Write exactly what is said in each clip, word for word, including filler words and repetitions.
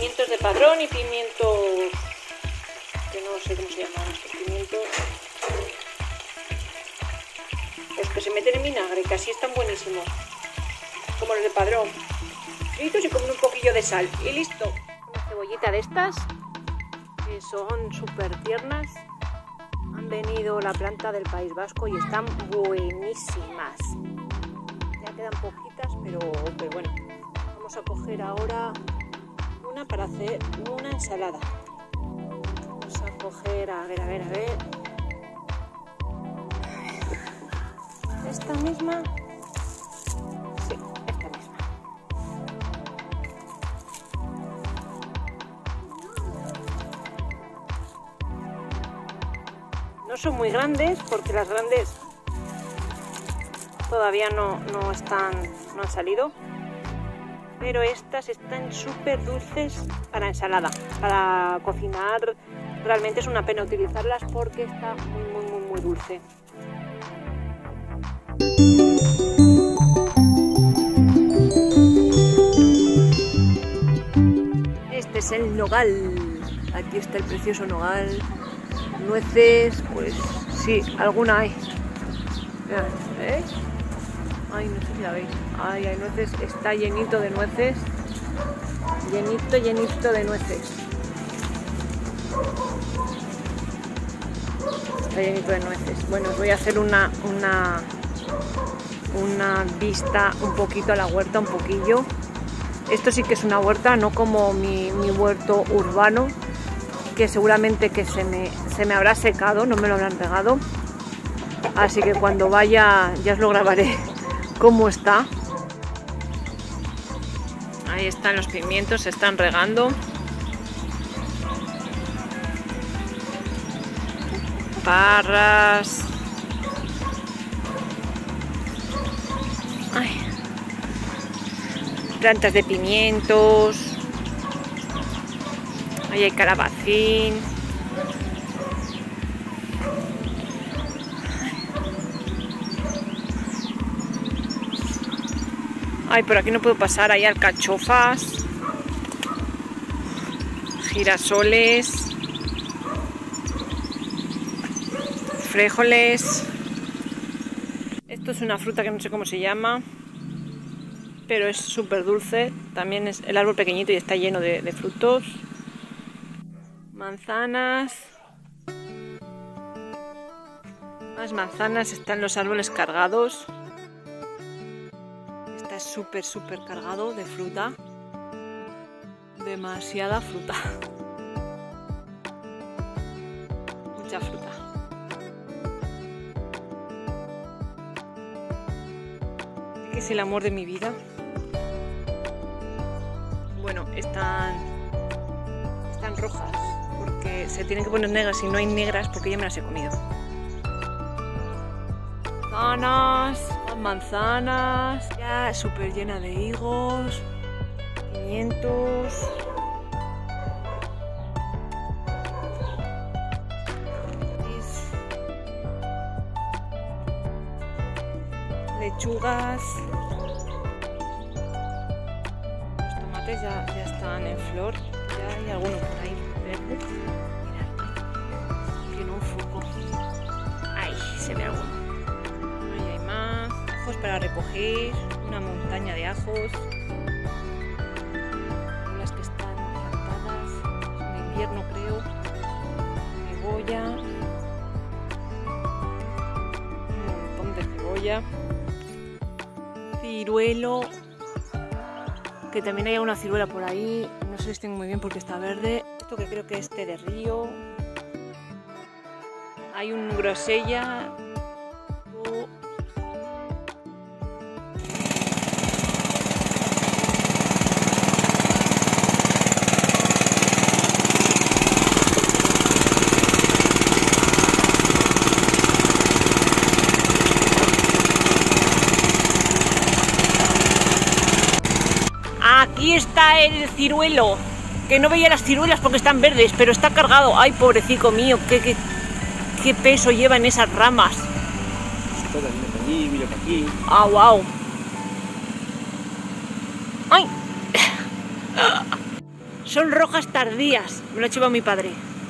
pimientos de padrón y pimientos que no sé cómo se llaman estos pimientos, los que se meten en vinagre, que así están buenísimos, como los de padrón, fritos y con un poquillo de sal y listo. Una cebollita de estas que son súper tiernas, han venido la planta del País Vasco y están buenísimas. Ya quedan poquitas, pero, pero bueno, vamos a coger ahora una para hacer una ensalada. Vamos a coger, a ver, a ver, a ver. Esta misma. Sí, esta misma. No son muy grandes porque las grandes todavía no, no están, no han salido. Pero estas están súper dulces para ensalada. Para cocinar realmente es una pena utilizarlas porque está muy, muy, muy, muy dulce. Este es el nogal. Aquí está el precioso nogal. Nueces, pues sí, alguna hay. ¿Eh? Ay, no sé si la veis. Ay, hay nueces, está llenito de nueces. Llenito, llenito de nueces. Está llenito de nueces. Bueno, os voy a hacer una, una, una vista un poquito a la huerta, un poquillo. Esto sí que es una huerta, no como mi, mi huerto urbano, que seguramente que se me, se me habrá secado, no me lo habrán regado. Así que cuando vaya ya os lo grabaré cómo está. Ahí están los pimientos, se están regando. Parras. Ay. Plantas de pimientos. Ahí hay calabacín. Ay, por aquí no puedo pasar, hay alcachofas, girasoles, frijoles. Esto es una fruta que no sé cómo se llama, pero es súper dulce. También es el árbol pequeñito y está lleno de, de frutos. Manzanas. Más manzanas, están los árboles cargados. Es súper súper cargado de fruta, demasiada fruta, mucha fruta. ¿Qué es el amor de mi vida? Bueno, están están rojas porque se tienen que poner negras y no hay negras porque ya me las he comido. Manzanas, manzanas, ya súper llena de higos, pimientos, lechugas, los tomates ya, ya están en flor, ya hay alguno por ahí verde. Mirad, tiene un foco, ahí se ve alguno. Para recoger, una montaña de ajos, las que están plantadas, son de invierno creo, cebolla, un montón de cebolla, ciruelo, que también hay una ciruela por ahí, no sé si distingo muy bien porque está verde, esto que creo que es té de río, hay un grosella. Aquí está el ciruelo, que no veía las ciruelas porque están verdes, pero está cargado. Ay, pobrecito mío, qué, qué, qué peso llevan esas ramas. Ah, wow. Ay. Son rojas tardías, me lo ha llevado mi padre.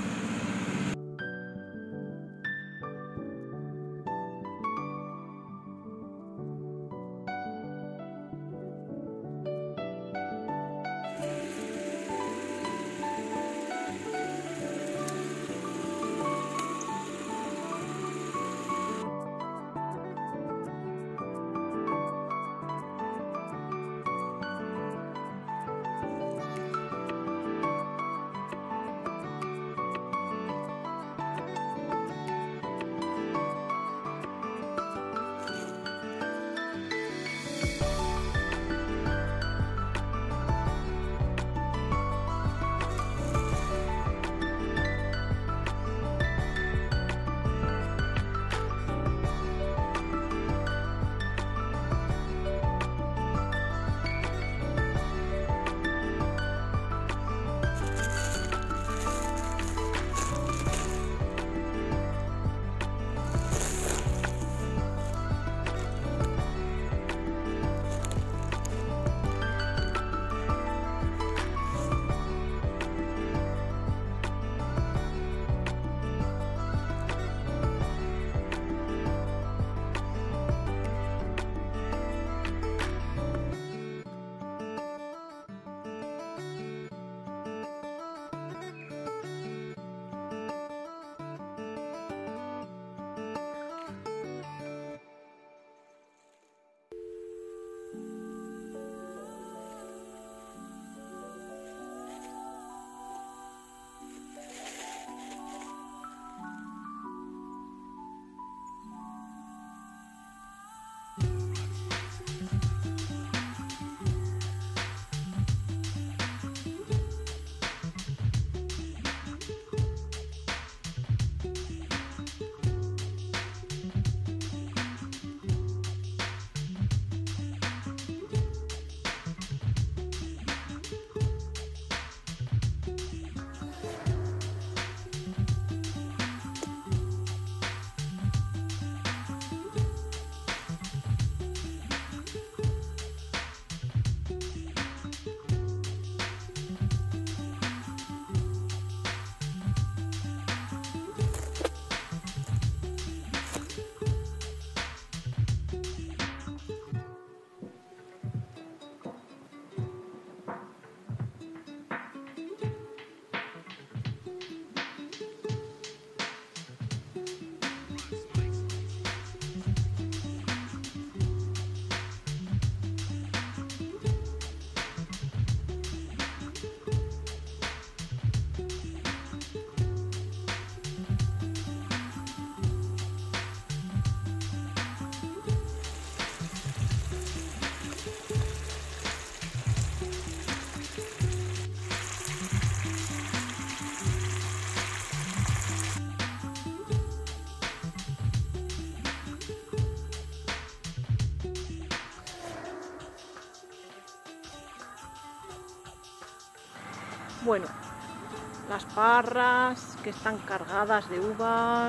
Bueno, las parras que están cargadas de uvas,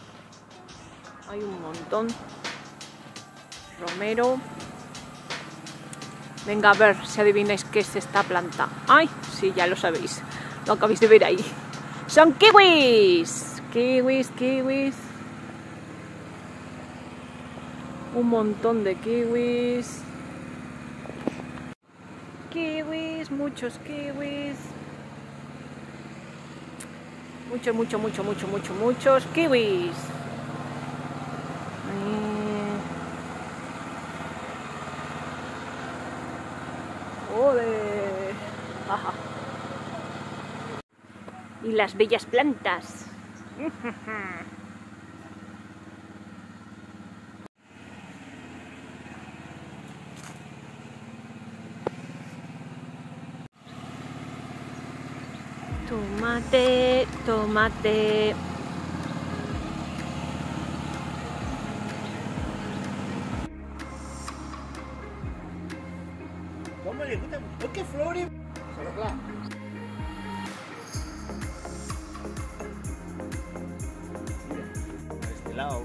hay un montón. Romero. Venga, a ver si adivináis qué es esta planta. ¡Ay! Sí, ya lo sabéis. Lo acabáis de ver ahí. ¡Son kiwis! Kiwis, kiwis. Un montón de kiwis. Kiwis, muchos kiwis. Mucho, mucho, mucho, mucho, mucho, muchos kiwis. ¡Ole! Ajá. Y las bellas plantas. Tomate, tomate. ¿Cómo le gusta? ¿Por qué flores? Solo claro. Por este lado.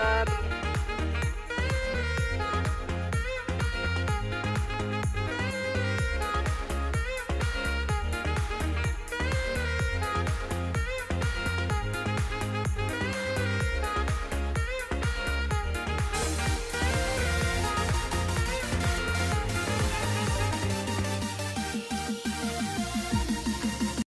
disfrutar.